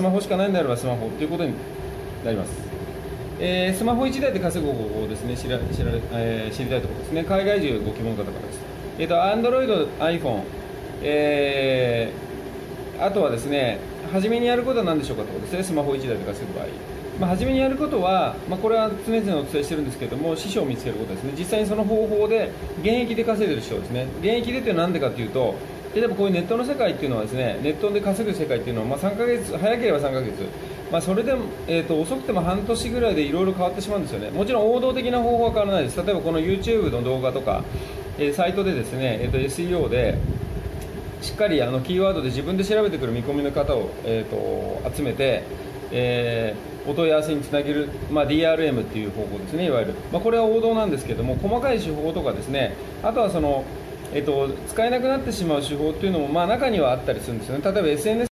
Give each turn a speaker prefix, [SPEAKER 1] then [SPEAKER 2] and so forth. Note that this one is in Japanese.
[SPEAKER 1] マホしかないんであればスマホということになります。スマホ1台で稼ぐ方法をですね、知りたいところですね。海外中ご希望の方からです。Android、iPhone、あとはですね、初めにやることは何でしょうかということですね、スマホ1台で稼ぐ場合。初めにやることは、これは常々お伝えしているんですけれども、師匠を見つけることですね。実際にその方法で現役で稼いでいる師匠ですね。現役でというのは何でかというと、例えばこういうネットの世界っていうのはですね、ネットで稼ぐ世界っていうのは、3ヶ月、早ければ3ヶ月、それでも、遅くても半年ぐらいでいろいろ変わってしまうんですよね。もちろん王道的な方法は変わらないです。例えばこの YouTube の動画とか、サイトでですね、SEO でしっかりキーワードで自分で調べてくる見込みの方を、集めて、お問い合わせにつなげる、DRM っていう方法ですね、いわゆる、これは王道なんですけども、細かい手法とかですね、あとはその、使えなくなってしまう手法っていうのも、中にはあったりするんですよね。例えば SNS